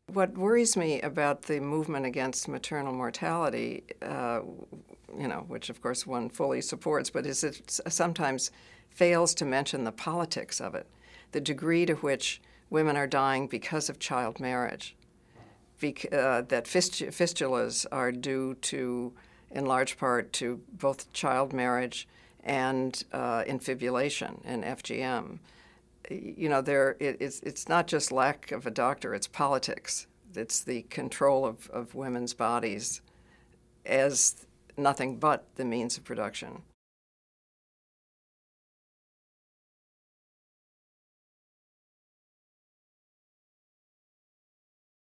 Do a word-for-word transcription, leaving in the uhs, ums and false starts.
What worries me about the movement against maternal mortality, uh, you know, which of course one fully supports, but is it sometimes fails to mention the politics of it, the degree to which women are dying because of child marriage, Bec uh, that fist fistulas are due to, in large part, to both child marriage and uh, infibulation and F G M. You know, there it, it's, it's not just lack of a doctor, it's politics. It's the control of, of women's bodies as nothing but the means of production.